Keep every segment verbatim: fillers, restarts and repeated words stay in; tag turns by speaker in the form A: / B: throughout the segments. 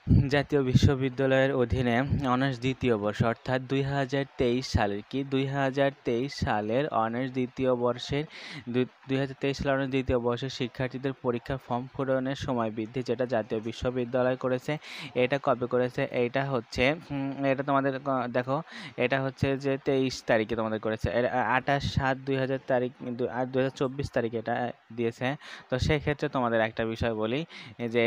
A: জাতীয় বিশ্ববিদ্যালয়ের অধীনে অনার্স দ্বিতীয় বর্ষ অর্থাৎ দুই হাজার তেইশ সালের কি দুই হাজার তেইশ সালের অনার্স দ্বিতীয় বর্ষের দুই হাজার তেইশ সালের অনার্স দ্বিতীয় বর্ষের শিক্ষার্থীদের পরীক্ষার ফর্ম পূরণের সময় বৃদ্ধি, যেটা জাতীয় বিশ্ববিদ্যালয় করেছে। এটা কবে করেছে? এইটা হচ্ছে এটা তোমাদের দেখো, এটা হচ্ছে যে তেইশ তারিখে তোমাদের করেছে। আঠাশ সাত দুই হাজার তারিখ আর দুই হাজার চব্বিশ তারিখে এটা দিয়েছে। তো সেক্ষেত্রে তোমাদের একটা বিষয় বলি যে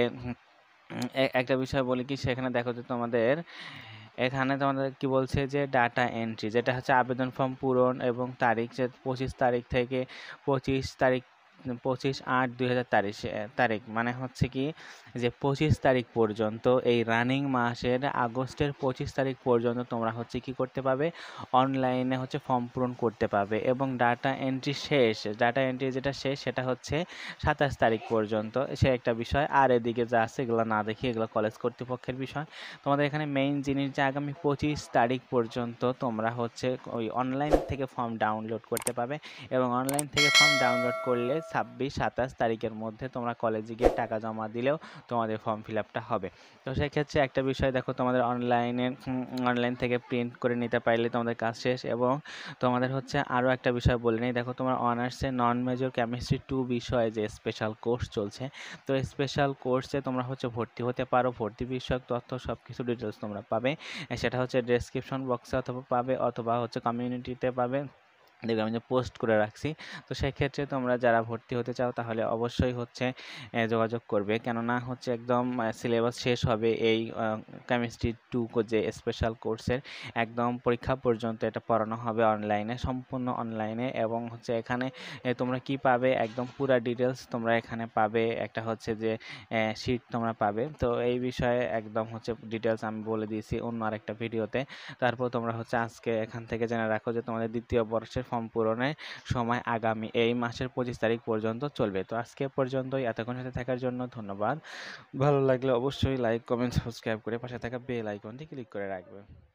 A: একটা বিষয় বলি কি সেখানে দেখো যে তোমাদের এখানে তোমাদের কি বলছে যে ডাটা এন্ট্রি, যেটা হচ্ছে আবেদন ফর্ম পূরণ এবং তারিখ, যে পঁচিশ তারিখ থেকে পঁচিশ তারিখ পঁচিশ আট দুই হাজার তারিখ তারিখ মানে হচ্ছে কি যে পঁচিশ তারিখ পর্যন্ত, এই রানিং মাসের আগস্টের পঁচিশ তারিখ পর্যন্ত তোমরা হচ্ছে কি করতে পাবে, অনলাইনে হচ্ছে ফর্ম পূরণ করতে পাবে। এবং ডাটা এন্ট্রি শেষ, ডাটা এন্ট্রি যেটা শেষ সেটা হচ্ছে সাতাশ তারিখ পর্যন্ত। সে একটা বিষয়। আর এদিকে যা আছে এগুলো না দেখি, এগুলো কলেজ কর্তৃপক্ষের বিষয়। তোমাদের এখানে মেইন জিনিস যে আগামী পঁচিশ তারিখ পর্যন্ত তোমরা হচ্ছে ওই অনলাইন থেকে ফর্ম ডাউনলোড করতে পাবে, এবং অনলাইন থেকে ফর্ম ডাউনলোড করলে ছাব্বিশ সাতাশ তারিখের মধ্যে তোমরা কলেজে গিয়ে টাকা জমা দিলেও তোমাদের ফর্ম ফিল আপটা হবে। তো সেক্ষেত্রে একটা বিষয় দেখো, তোমাদের অনলাইনে অনলাইন থেকে প্রিন্ট করে নিতে পারলে তোমাদের কাজ শেষ। এবং তোমাদের হচ্ছে আরও একটা বিষয় বলে নিই, দেখো তোমার অনার্সে নন মেজর কেমিস্ট্রি টু বিষয়ে যে স্পেশাল কোর্স চলছে, তো স্পেশাল কোর্সে তোমরা হচ্ছে ভর্তি হতে পারো। ভর্তি বিষয়ক তথ্য সব কিছু ডিটেলস তোমরা পাবে, সেটা হচ্ছে ডেসক্রিপশন বক্সে অথবা পাবে অথবা হচ্ছে কমিউনিটিতে পাবে, দেখবে আমি যে পোস্ট করে রাখছি। তো সেক্ষেত্রে তোমরা যারা ভর্তি হতে চাও তাহলে অবশ্যই হচ্ছে যোগাযোগ করবে, কেননা হচ্ছে একদম সিলেবাস শেষ হবে এই কেমিস্ট্রি টু যে স্পেশাল কোর্সের, একদম পরীক্ষা পর্যন্ত এটা পড়ানো হবে অনলাইনে, সম্পূর্ণ অনলাইনে। এবং হচ্ছে এখানে তোমরা কি পাবে, একদম পুরা ডিটেলস তোমরা এখানে পাবে। একটা হচ্ছে যে শিট তোমরা পাবে। তো এই বিষয়ে একদম হচ্ছে ডিটেলস আমি বলে দিয়েছি অন্য আরেকটা ভিডিওতে। তারপর তোমরা হচ্ছে আজকে এখান থেকে জেনে রাখো যে তোমাদের দ্বিতীয় বর্ষের ফর্ম পূরণের সময় আগামী এই মাসের পঁচিশ তারিখ পর্যন্ত চলবে। তো আজকে পর্যন্তই, এতক্ষণ সাথে থাকার জন্য ধন্যবাদ। ভালো লাগলে অবশ্যই লাইক কমেন্ট সাবস্ক্রাইব করে পাশে থাকা বেল আইকনটি ক্লিক করে রাখবে।